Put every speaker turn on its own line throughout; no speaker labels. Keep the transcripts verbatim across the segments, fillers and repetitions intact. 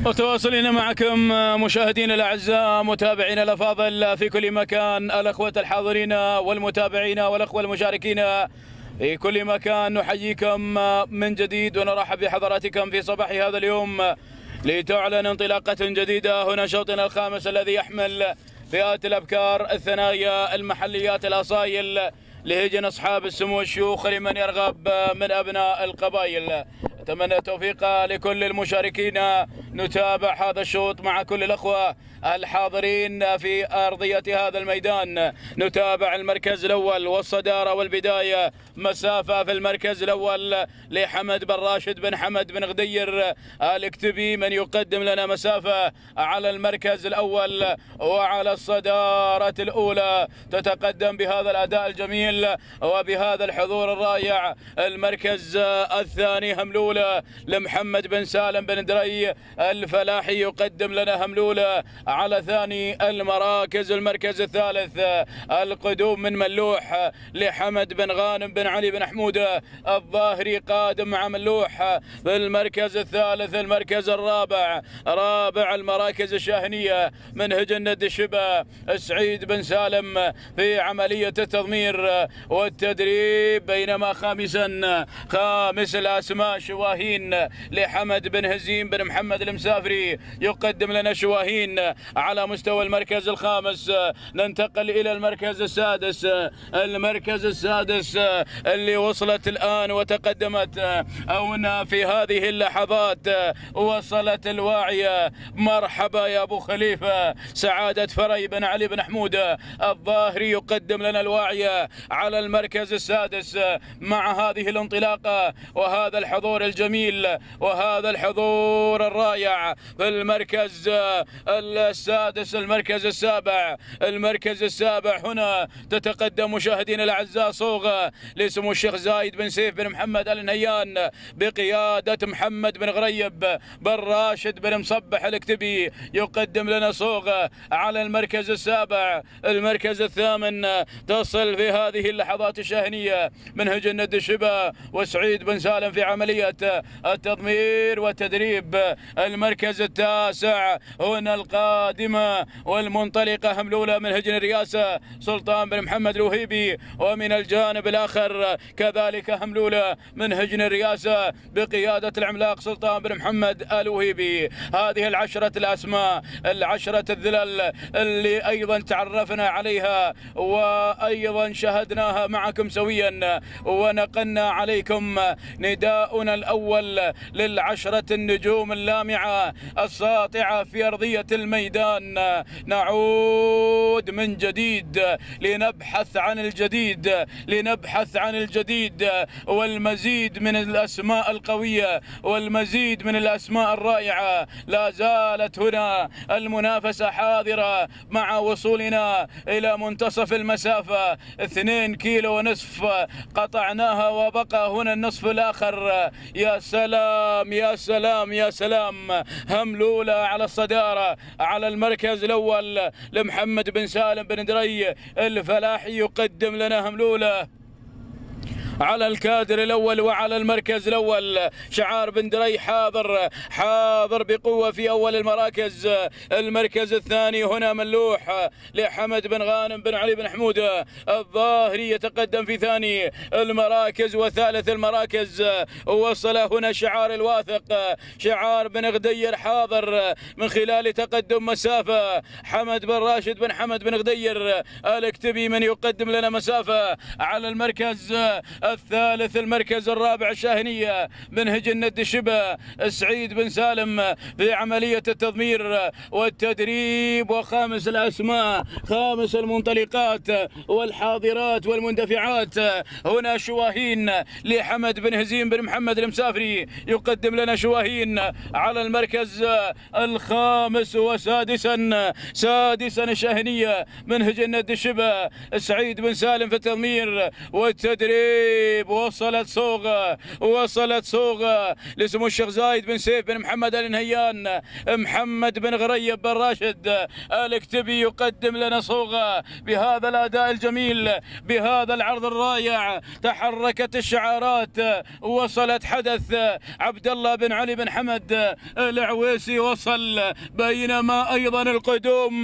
متواصلين معكم مشاهدينا الاعزاء، متابعينا الافاضل في كل مكان، الاخوه الحاضرين والمتابعين والاخوه المشاركين في كل مكان، نحييكم من جديد ونرحب بحضراتكم في صباح هذا اليوم لتعلن انطلاقه جديده هنا شوطنا الخامس الذي يحمل فئات الابكار، الثنايا، المحليات، الاصايل لهجن اصحاب السمو الشيوخ لمن يرغب من ابناء القبائل. اتمنى التوفيق لكل المشاركين. نتابع هذا الشوط مع كل الاخوه الحاضرين في ارضيه هذا الميدان. نتابع المركز الاول والصداره والبدايه، مسافه في المركز الاول لحمد بن راشد بن حمد بن غدير الاكتبي من يقدم لنا مسافه على المركز الاول وعلى الصداره الاولى. تتقدم بهذا الاداء الجميل وبهذا الحضور الرائع المركز الثاني هملوله لمحمد بن سالم بن دري الفلاحي، يقدم لنا هملوله على ثاني المراكز. المركز الثالث القدوم من ملوح لحمد بن غانم بن علي بن حموده الظاهري قادم مع ملوح في المركز الثالث. المركز الرابع رابع المراكز الشاهنيه من هجن الشبا سعيد بن سالم في عمليه التضمير والتدريب، بينما خامسا خامس الاسماء شواهين لحمد بن هزيم بن محمد المسافري يقدم لنا شواهين على مستوى المركز الخامس. ننتقل الى المركز السادس، المركز السادس اللي وصلت الان وتقدمت هنا في هذه اللحظات، وصلت الواعيه. مرحبا يا ابو خليفه سعاده فري بن علي بن حموده الظاهري يقدم لنا الواعيه على المركز السادس مع هذه الانطلاقه وهذا الحضور الجميل وهذا الحضور الرائع. في المركز السادس المركز السابع، المركز السابع هنا تتقدم مشاهدينا الاعزاء صوغه لسمو الشيخ زايد بن سيف بن محمد ال نهيان بقياده محمد بن غريب بن راشد بن مصبح الاكتبي، يقدم لنا صوغه على المركز السابع. المركز الثامن تصل في هذه اللحظات الشاهنيه من هجن الشبا وسعيد بن سالم في عمليه التضمير والتدريب. المركز التاسع هنا القادمه والمنطلقه هملوله من هجن الرئاسه سلطان بن محمد الوهيبي، ومن الجانب الاخر كذلك هملوله من هجن الرئاسه بقياده العملاق سلطان بن محمد الوهيبي. هذه العشره الاسماء، العشره الذلل اللي ايضا تعرفنا عليها وايضا شاهدناها معكم سويا ونقلنا عليكم نداؤنا الاول للعشره النجوم اللامعه الساطعه في ارضيه الميدان. نعود من جديد لنبحث عن الجديد، لنبحث عن الجديد والمزيد من الاسماء القويه والمزيد من الاسماء الرائعه. لا زالت هنا المنافسه حاضره مع وصولنا الى منتصف المسافه، اثنين كيلو ونصف قطعناها وبقى هنا النصف الاخر. يا سلام يا سلام يا سلام، هملوله على الصداره على المركز الاول لمحمد بن سالم بن دري الفلاحي، يقدم لنا هملوله على الكادر الاول وعلى المركز الاول. شعار بن دري حاضر حاضر بقوه في اول المراكز. المركز الثاني هنا ملوح لحمد بن غانم بن علي بن حموده الظاهري يتقدم في ثاني المراكز وثالث المراكز. وصل هنا شعار الواثق شعار بن غدير حاضر من خلال تقدم مسافه. حمد بن راشد بن حمد بن غدير الاكتبي من يقدم لنا مسافه على المركز الثالث. المركز الرابع الشاهنيه من هجن الشبا سعيد بن سالم في عمليه التضمير والتدريب. وخامس الاسماء، خامس المنطلقات والحاضرات والمندفعات هنا شواهين لحمد بن هزيم بن محمد المسافري، يقدم لنا شواهين على المركز الخامس. وسادسا سادسا الشاهنيه من هجن الشبا سعيد بن سالم في التضمير والتدريب الوهيب. وصلت صوغة وصلت صوغة لسمو الشيخ زايد بن سيف بن محمد ال نهيان. محمد بن غريب بن راشد الكتبي يقدم لنا صوغة بهذا الأداء الجميل، بهذا العرض الرائع. تحركت الشعارات، وصلت حدث عبد الله بن علي بن حمد العويسي وصل، بينما أيضا القدوم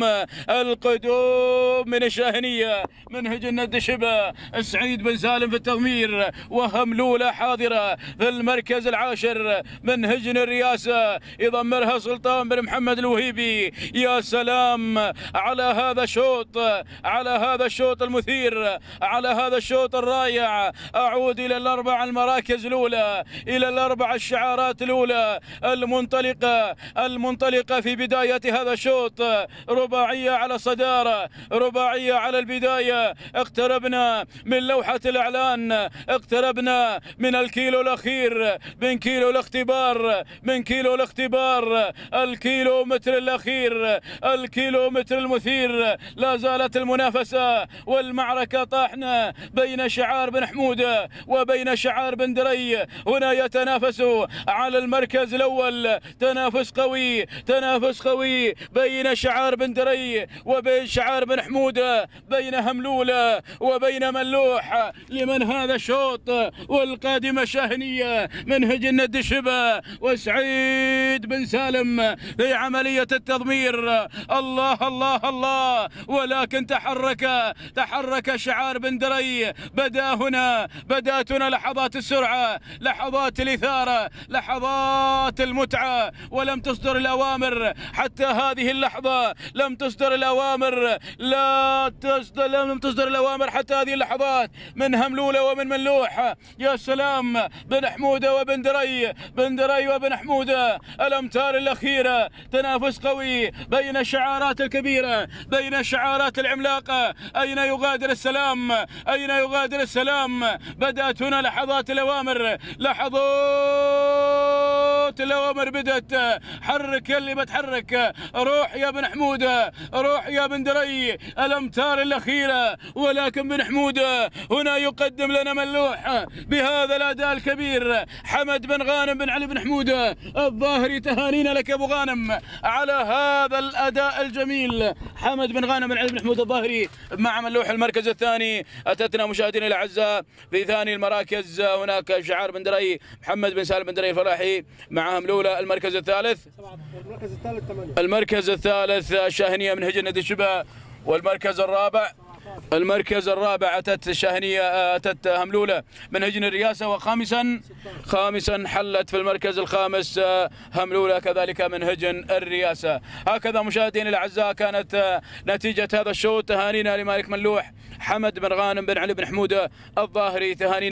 القدوم من الشاهنية من هج الند شبه سعيد بن سالم في التضمير، وهملولة حاضرة في المركز العاشر من هجن الرياسة يضمرها سلطان بن محمد الوهيبي. يا سلام على هذا الشوط، على هذا الشوط المثير، على هذا الشوط الرائع. أعود إلى الأربع المراكز الأولى، إلى الأربع الشعارات الأولى المنطلقة المنطلقة في بداية هذا الشوط. رباعية على الصدارة، رباعية على البداية. اقتربنا من لوحة الإعلان، اقتربنا من الكيلو الأخير، من كيلو الاختبار، من كيلو الاختبار، الكيلو متر الأخير، الكيلو متر المثير. لا زالت المنافسة والمعركة طاحنة بين شعار بن حمودة وبين شعار بن دري. هنا يتنافسوا على المركز الأول، تنافس قوي، تنافس قوي بين شعار بن دري وبين شعار بن حمودة، بين هملولة وبين ملوح. لمن هذا الشوط والقادمة شاهنية من هج الند شبه وسعيد بن سالم في عملية التضمير. الله الله الله، ولكن تحرك تحرك شعار بن دري. بدا هنا بدات هنا لحظات السرعة، لحظات الإثارة، لحظات المتعة، ولم تصدر الأوامر حتى هذه اللحظة. لم تصدر الأوامر، لا تصدر لم تصدر الأوامر حتى هذه اللحظات من هملولة ومن ملوح. يا سلام، بن حمودة وبن دري، بن دري وبن حمودة. الأمتار الأخيرة، تنافس قوي بين الشعارات الكبيرة، بين الشعارات العملاقة. أين يغادر السلام؟ أين يغادر السلام؟ بدأت هنا لحظات الأوامر، لحظات الأوامر بدأت. حرك اللي بتحرك، روح يا بن حمودة، روح يا بن دري. الأمتار الأخيرة، ولكن بن حمودة هنا يقدم لنا ملوح بهذا الأداء الكبير. حمد بن غانم بن علي بن حمودة الظاهري، تهانينا لك أبو غانم على هذا الأداء الجميل. حمد بن غانم بن علي بن حمودة الظاهري مع ملوح المركز الثاني. أتتنا مشاهدينا الأعزاء في ثاني المراكز هناك شعار بن دري محمد بن سالم بن دري الفلاحي مع هملولة. المركز الثالث
المركز الثالث ثمانية.
المركز الثالث الشاهنية من هج الند شبه. والمركز الرابع المركز الرابع أتت الشاهنية، أتت هملولة من هجن الرياسة. وخامسا خامسا حلت في المركز الخامس هملولة كذلك من هجن الرياسة. هكذا مشاهدينا الأعزاء كانت نتيجة هذا الشوط. تهانينا لمالك ملوح، حمد بن غانم بن علي بن حمودة الظاهري، تهانينا.